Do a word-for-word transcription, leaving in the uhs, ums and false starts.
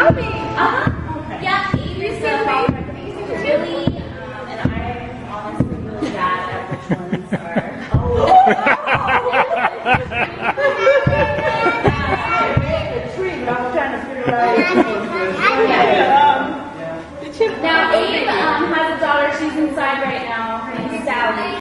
saw me. Uh-huh. Yeah, Avery's so really, um, and I'm honestly really bad at which ones are. Oh. Now, Abe um, has a daughter. She's inside right now. Her name's Sally.